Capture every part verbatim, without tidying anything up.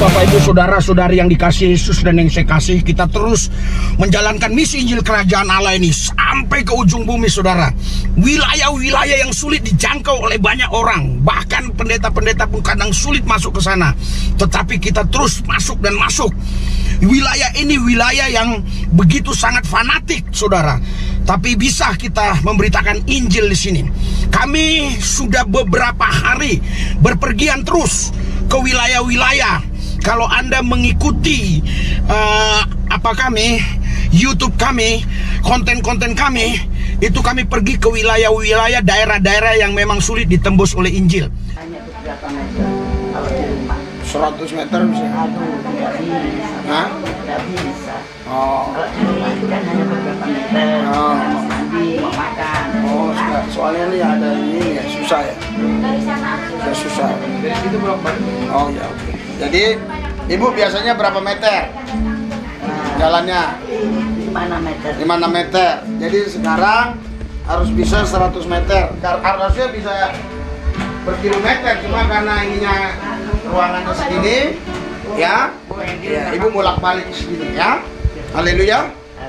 Bapak Ibu Saudara-saudari yang dikasihi Yesus dan yang saya kasih, kita terus menjalankan misi Injil Kerajaan Allah ini sampai ke ujung bumi, saudara. Wilayah-wilayah yang sulit dijangkau oleh banyak orang, bahkan pendeta-pendeta pun kadang sulit masuk ke sana. Tetapi kita terus masuk dan masuk. Wilayah ini wilayah yang begitu sangat fanatik, saudara. Tapi bisa kita memberitakan Injil di sini. Kami sudah beberapa hari berpergian terus ke wilayah-wilayah. Kalau Anda mengikuti uh, apa kami, YouTube kami, konten-konten kami, itu kami pergi ke wilayah-wilayah, daerah-daerah yang memang sulit ditembus oleh Injil. Hanya berapa meter kalau di rumah? seratus meter bisa? Aduh, tidak bisa. Hah? Tidak bisa. Oh. Kalau di rumah itu kan hanya beberapa meter. Oh. Mau mandi, mau makan. Oh, soalnya ini ada ini ya, susah ya? Susah, susah. Dari situ berapa? Oh ya, oke. Jadi, Ibu biasanya berapa meter Nah, jalannya? lima meter. lima puluh enam meter. Jadi sekarang harus bisa seratus meter. Kar- Harusnya bisa berkilometer, cuma karena ininya ruangannya segini, ya, ya Ibu bolak-balik segini, ya. Haleluya.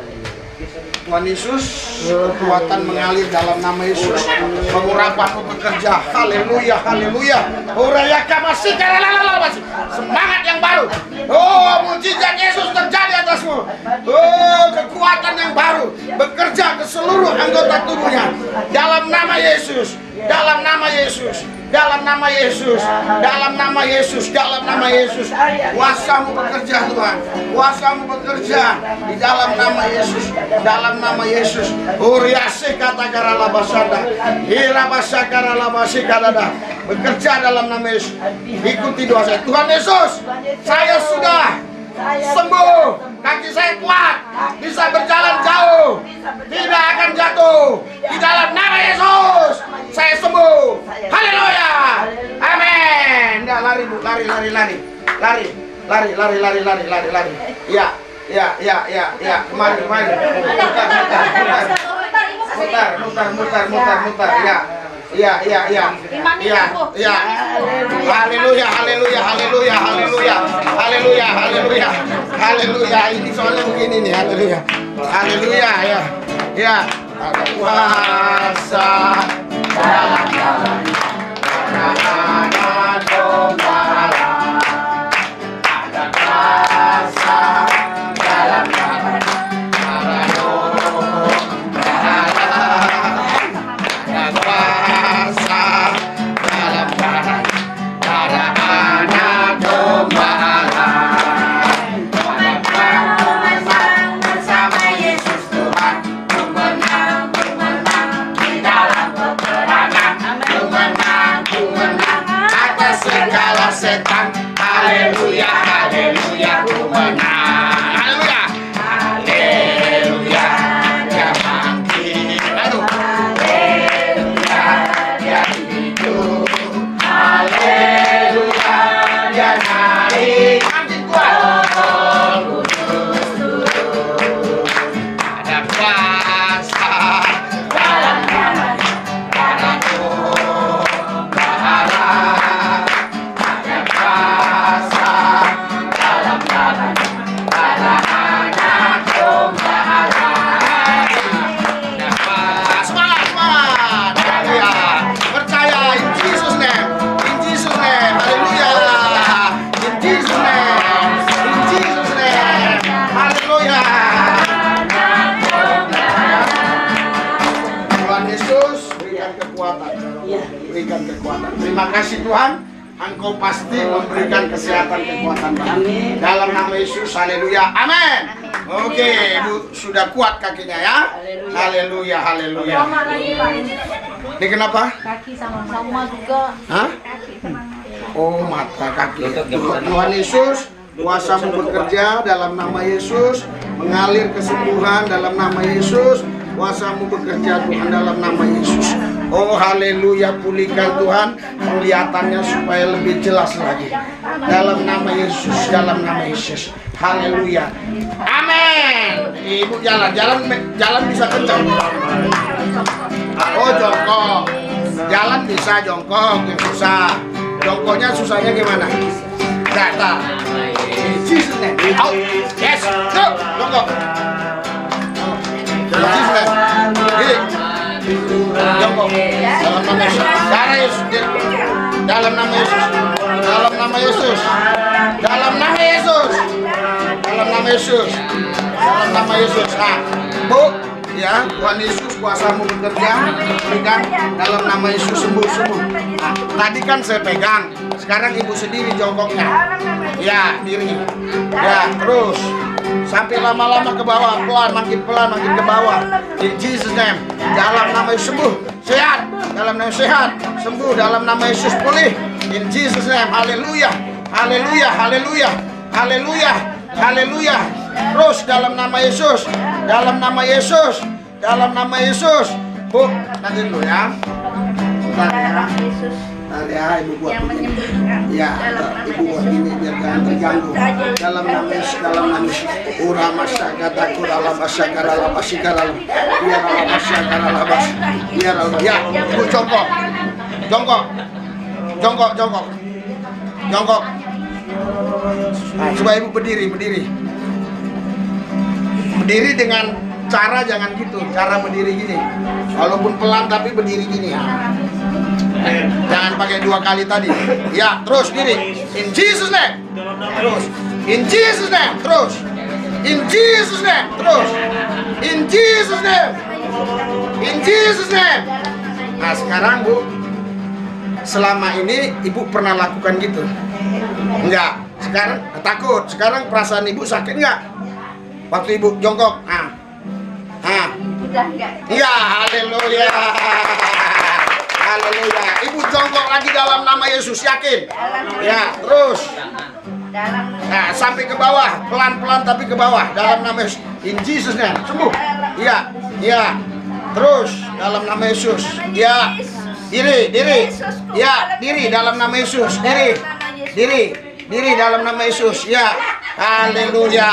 Tuhan Yesus, kekuatan mengalir dalam nama Yesus, pengurapan bekerja. Haleluya, haleluya. Urayaka masih karalala masih. Semangat yang baru. Oh, mujizat Yesus terjadi atasmu. Oh, kekuatan yang baru bekerja ke seluruh anggota tubuhnya. Dalam nama Yesus, dalam nama Yesus, dalam nama Yesus, dalam nama Yesus, dalam nama Yesus. Kuasamu bekerja, Tuhan. Kuasamu bekerja di dalam nama Yesus, dalam nama Yesus. Uriase kata karala basanda, hirabasa karala basikadada. Bekerja dalam nama Yesus. Ikuti doa saya. Tuhan Yesus, saya sudah sembuh, kaki saya kuat, bisa berjalan jauh, tidak akan jatuh. Di dalam nama Yesus, saya sembuh. Haleluya, amin. Nggak, lari bu, lari, lari, lari, lari, lari, lari, lari, lari, lari, lari. Ya, ya, ya, ya, ya. Kemari, kemari. Mutar, mutar, mutar, mutar, mutar, mutar, mutar, mutar. Ya. Iya, iya, iya. Iya, iya. Haleluya, haleluya, haleluya, haleluya. Haleluya, haleluya. Haleluya. Ini soalnya begini nih, haleluya. Haleluya, ya. Ya. Ada kuasa dalam dalam. Ada gembala. Ada kuasa dalam dalam. Setan, haleluya, haleluya, ku menang, haleluya, haleluya, dia bangkit, aduh, haleluya, dia hidup, haleluya, dia naik, bangkit kuat, oh, kudus, ada kuasa dalam nama, ada gembala. Terima kasih Tuhan, Engkau pasti memberikan kesehatan, kekuatan. Amin. Dalam nama Yesus, haleluya, amin. Oke, Ibu sudah kuat kakinya ya. Haleluya, haleluya. Ini kenapa? Kaki sama-sama juga. Hah? Oh, mata kaki. Tuhan Yesus, kuasamu bekerja dalam nama Yesus, mengalir kesembuhan dalam nama Yesus. Kuasamu bekerja Tuhan dalam nama Yesus. Oh haleluya, pulihkan Tuhan penglihatannya supaya lebih jelas lagi. Dalam nama Yesus, dalam nama Yesus. Haleluya. Amin. Ibu jalan, jalan jalan bisa kencang. Oh jongkok. Jalan bisa jongkok, yang susah. Jongkoknya susahnya gimana? Kata. In Jesus name. Out. Yes. Go. Jongkok. In Jesus name. Diri. Jongkok. Dalam nama Yesus. Darah Yesus. Dalam nama Yesus. Dalam nama Yesus. Dalam nama Yesus. Dalam nama Yesus. Dalam nama Yesus. Nah, Bu, ya, Tuhan Yesus kuasamu bekerja, pegang dalam nama Yesus, sembuh sembuh. Nah, tadi kan saya pegang, sekarang ibu sendiri jongkoknya. Ya, diri. Ya, terus sampai lama-lama ke bawah, pelan, makin pelan, makin ke bawah. In Jesus name, dalam nama Yesus sembuh, sehat, dalam nama Yesus sehat, sembuh, dalam nama Yesus pulih. In Jesus name, haleluya, haleluya, haleluya, haleluya, haleluya. Terus dalam nama Yesus, dalam nama Yesus, dalam nama Yesus. Bu, nanti dulu ya. Bentar ya. Bentar ya, ibu buat begini. Ya, ibu buat gini biar jangan terganggu. Dalam nama Yesus, dalam nama Yesus. Ura masyarakat, dalam masyarakat, dalam masyarakat, biar dalam masyarakat, dalam biar ya. Ibu jongkok, jongkok, jongkok, jongkok, jongkok. Nah, coba ibu berdiri, berdiri. Berdiri dengan cara jangan gitu, cara berdiri gini. Walaupun pelan tapi berdiri gini ya. Jangan pakai dua kali tadi. Ya, terus diri. In Jesus name. Terus. In Jesus name. Terus. In Jesus name. Terus. In Jesus name. In Jesus name. Nah, sekarang Bu, selama ini Ibu pernah lakukan gitu? Enggak. Sekarang takut. Sekarang perasaan Ibu sakit enggak? Waktu ibu jongkok, ah, ah, iya, haleluya, haleluya. Ibu jongkok lagi dalam nama Yesus, yakin? Ya, terus, nah, sampai ke bawah, pelan-pelan tapi ke bawah, dalam nama Yesus. In Jesus name, sembuh. Iya, iya. Terus dalam nama Yesus. Ya, diri, diri. Ya, diri dalam nama Yesus. Diri, diri, diri dalam nama Yesus. Ya, haleluya.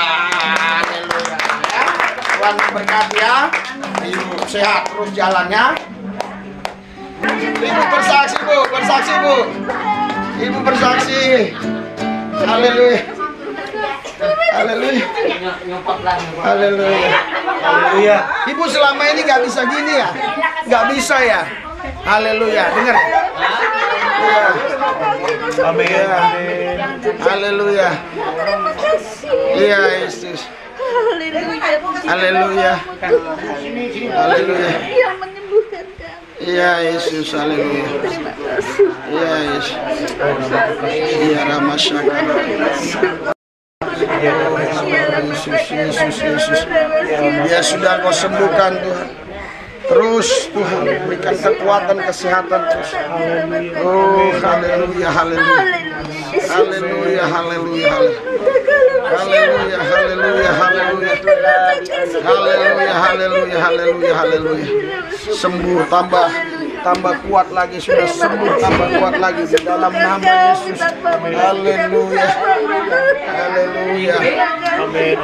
Tuhan memberkati ya. Ibu sehat terus jalannya. Ibu bersaksi Bu, bersaksi Bu. Ibu bersaksi. Haleluya. Haleluya. Haleluya. Haleluya. Ibu selama ini nggak bisa gini ya? Nggak bisa ya? Haleluya. Dengar. Ya. Amin. Haleluya. Iya Yesus. Haleluya. Haleluya. Yang menyembuhkan kami. Iya Yesus, haleluya. Iya Yesus. Iya Ramasyaka. Yesus, Yesus, Yesus. Dia sudah Kau sembuhkan Tuhan. Terus Tuhan berikan kekuatan, kesehatan terus. Oh, haleluya, haleluya. Haleluya, haleluya, haleluya. Haleluya, haleluya, haleluya. Haleluya, haleluya, haleluya, haleluya. Sembuh, tambah tambah kuat lagi, sudah sembuh, tambah kuat lagi di dalam nama Yesus. Haleluya. Haleluya. Amin.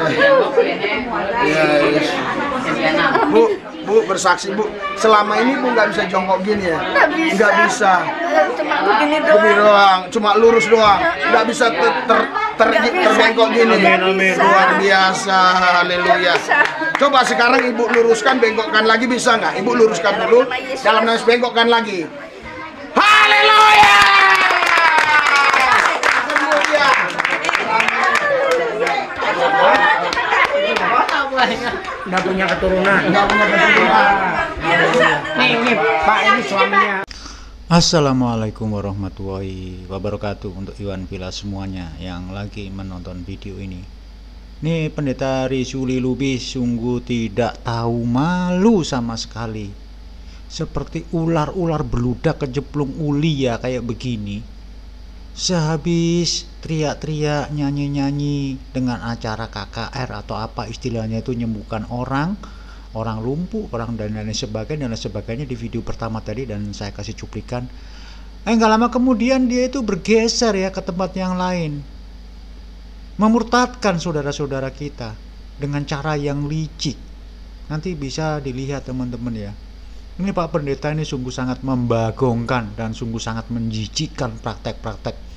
Ya, Yesus. Bu, Bu bersaksi Bu, selama ini Bu nggak bisa jongkok gini ya? Nggak bisa. Cuma begini Begini doang, cuma lurus doang. Nggak bisa ter, ter, ter, terbengkok gini. Luar biasa, haleluya. Coba sekarang Ibu luruskan, bengkokkan lagi, bisa nggak? Ibu luruskan dulu, dalam nama bengkokkan lagi. Haleluya. Sembuh dia. Nggak punya keturunan. Nggak punya keturunan. Nih, ini Pak, ini suaminya. Assalamualaikum warahmatullahi wabarakatuh. Untuk Iwan Villa semuanya yang lagi menonton video ini. Nih Pendeta Rizuli Lubis sungguh tidak tahu malu sama sekali. Seperti ular-ular beludak kejeplung uli ya kayak begini. Sehabis teriak-teriak, nyanyi-nyanyi dengan acara K K R atau apa istilahnya itu, menyembuhkan orang, orang lumpuh, orang dan lain sebagainya dan lain sebagainya di video pertama tadi, dan saya kasih cuplikan. Eh nggak lama kemudian dia itu bergeser ya ke tempat yang lain, memurtadkan saudara-saudara kita dengan cara yang licik. Nanti bisa dilihat teman-teman ya. Ini Pak Pendeta ini sungguh sangat membagongkan dan sungguh sangat menjijikkan praktek-praktek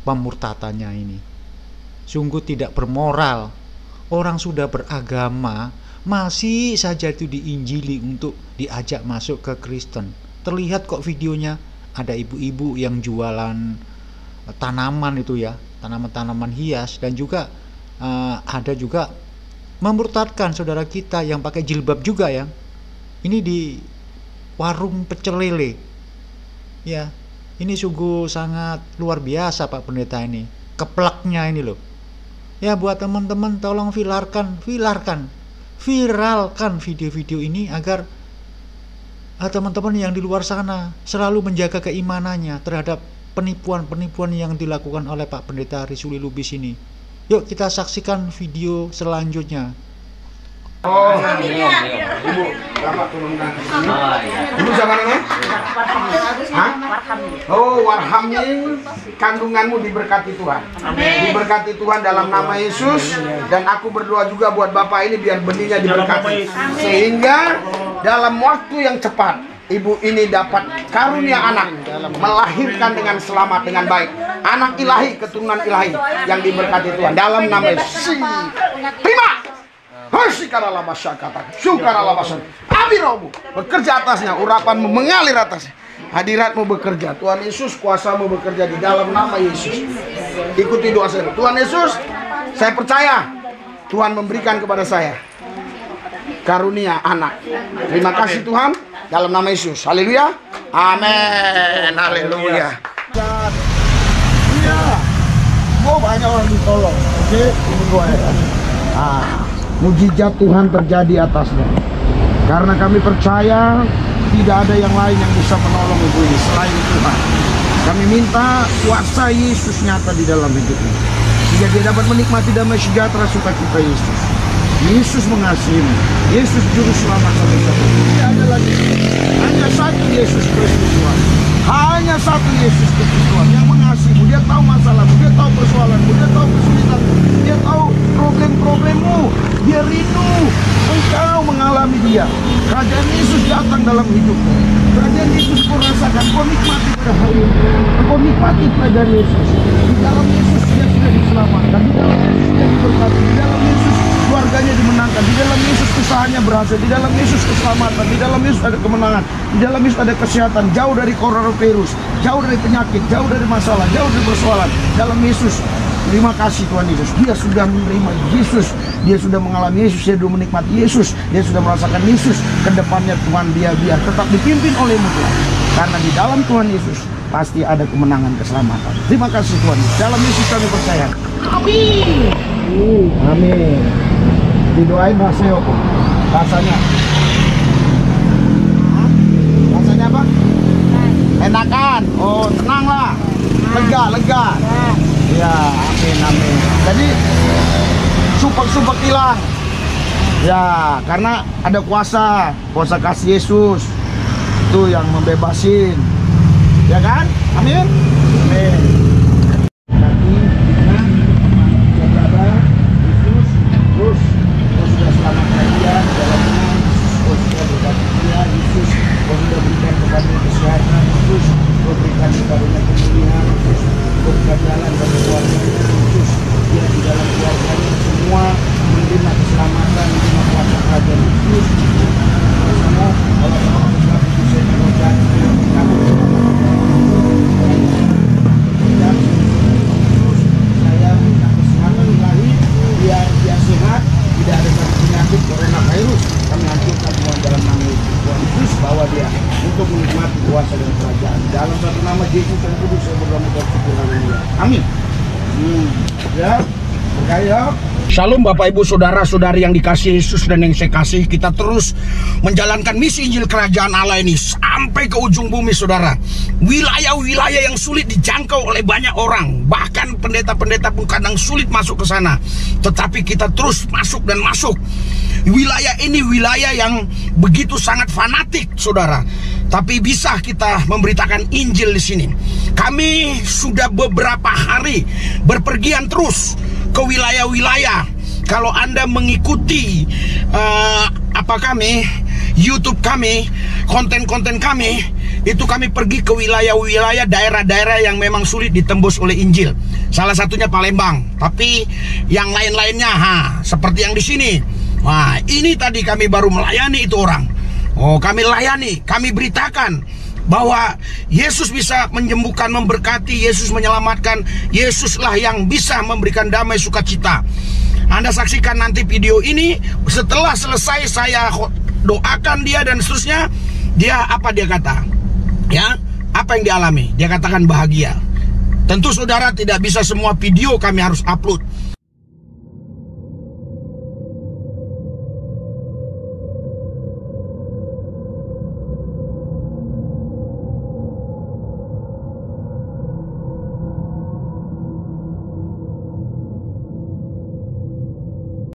pemurtatannya ini. Sungguh tidak bermoral. Orang sudah beragama masih saja itu diinjili untuk diajak masuk ke Kristen. Terlihat kok videonya, ada ibu-ibu yang jualan tanaman itu ya, tanaman-tanaman hias, dan juga uh, ada juga memurtadkan saudara kita yang pakai jilbab juga ya. Ini di warung pecel lele. Ya, ini sungguh sangat luar biasa Pak Pendeta ini. Keplaknya ini loh. Ya, buat teman-teman tolong viralkan, viralkan, viralkan video-video ini agar ah, teman-teman yang di luar sana selalu menjaga keimanannya terhadap penipuan-penipuan yang dilakukan oleh Pak Pendeta Risuli Lubis ini. Yuk kita saksikan video selanjutnya. Oh, ibu, Bapak turunkan ke sini. Ibu siapa namanya? Hah? Oh, Warhamin, kandunganmu diberkati Tuhan. Diberkati Tuhan dalam nama Yesus. Dan aku berdoa juga buat Bapak ini biar benihnya diberkati. Sehingga dalam waktu yang cepat, ibu ini dapat karunia anak, melahirkan dengan selamat, dengan baik. Anak ilahi, keturunan ilahi yang diberkati Tuhan dalam nama Yesus. Terima. Hasikaralah masyarakat, syukaralah masyarakat. Amin, bekerja atasnya, urapanmu mengalir atasnya. Hadiratmu bekerja, Tuhan Yesus, kuasamu bekerja di dalam nama Yesus. Ikuti doa saya. Tuhan Yesus, saya percaya Tuhan memberikan kepada saya karunia anak. Terima kasih Tuhan, dalam nama Yesus. Haleluya. Amin. Haleluya. Iya. Oh, banyak orang ditolong. Oke, ini gua ya. Ah. Mujizat Tuhan terjadi atasnya. Karena kami percaya tidak ada yang lain yang bisa menolong ibu ini selain Tuhan. Kami minta kuasa Yesus nyata di dalam hidupnya, sehingga dia dapat menikmati damai sejahtera sukacita Yesus. Yesus mengasihi, Yesus juru selamat satu-satunya. Tidak ada lagi, hanya satu Yesus Kristus Tuhan. Hanya satu Yesus Kristus Tuhan yang mengasihimu. Dia tahu masalahmu, dia tahu persoalanmu, dia tahu kesulitanmu, dia tahu problem-problemmu. Dia rindu engkau mengalami dia. Kerajaan Yesus datang dalam hidupmu. Kerajaan Yesus kau rasakan, kau nikmati pada hari ini. Kau nikmati kerajaan Yesus. Di dalam Yesus dia sudah diselamatkan. Di dalam Yesus dia diberkati. Di dalam Yesus keluarganya dimenangkan. Di dalam Yesus usahanya berhasil. Di dalam Yesus keselamatan. Di dalam Yesus ada kemenangan. Di dalam Yesus ada kesehatan. Jauh dari coronavirus, jauh dari penyakit, jauh dari masalah, jauh dari persoalan. Dalam Yesus. Terima kasih Tuhan Yesus. Dia sudah menerima Yesus. Dia sudah mengalami Yesus. Dia sudah menikmati Yesus. Dia sudah merasakan Yesus. Kedepannya Tuhan dia biar tetap dipimpin oleh-Mu Tuhan. Karena di dalam Tuhan Yesus pasti ada kemenangan, keselamatan. Terima kasih Tuhan. Dalam Yesus kami percaya. Amin. Uh, amin. Didoain rasanya apa? Rasanya. Hah? Rasanya apa? Enakan. Oh, tenanglah. Lega, lega. Ya, amin, amin. Jadi supek-supek hilang. Ya, karena ada kuasa, kuasa kasih Yesus. Itu yang membebasin. Ya kan? Amin. Amin. Tapi kita menjaga Yesus terus kau sudah selamatkan dia dalam nama Yesus. Kau sudah berkati dia Yesus. Kau sudah berikan kepada kesehatan Yesus. Kau berikan kepada kemuliaan Yesus. Kau berikan jalan bagi keluarga Yesus. Dia di dalam keluarganya semua menerima keselamatan, menerima kuasa kerajaan Yesus. Semua kalau orang berkata Yesus yang berkati kami saya minta kesehatan ilahi biar dia sehat, tidak ada satu penyakit coronavirus. Kami hancurkan Tuhan dalam nama Tuhan Yesus, bawa dia untuk menikmati kuasa dan kerajaan. Dalam satu nama Yesus yang kudus saya berdoa dan bersyukur haleluya. Amin. Hmm. Ya, berkaya. Shalom Bapak Ibu Saudara-saudari yang dikasihi Yesus dan yang saya kasih. Kita terus menjalankan misi Injil Kerajaan Allah ini sampai ke ujung bumi Saudara. Wilayah-wilayah yang sulit dijangkau oleh banyak orang, bahkan pendeta-pendeta pun kadang sulit masuk ke sana. Tetapi kita terus masuk dan masuk. Wilayah ini wilayah yang begitu sangat fanatik Saudara. Tapi bisa kita memberitakan Injil di sini. Kami sudah beberapa hari berpergian terus ke wilayah-wilayah. Kalau Anda mengikuti uh, apa kami, YouTube kami, konten-konten kami, itu kami pergi ke wilayah-wilayah, daerah-daerah yang memang sulit ditembus oleh Injil. Salah satunya Palembang, tapi yang lain-lainnya ha, seperti yang di sini. Wah, ini tadi kami baru melayani itu orang. Oh, kami layani, kami beritakan bahwa Yesus bisa menyembuhkan, memberkati, Yesus menyelamatkan, Yesuslah yang bisa memberikan damai sukacita. Anda saksikan nanti video ini. Setelah selesai saya doakan dia dan seterusnya. Dia apa dia kata? Ya, apa yang dialami? Dia katakan bahagia. Tentu saudara tidak bisa semua video kami harus upload.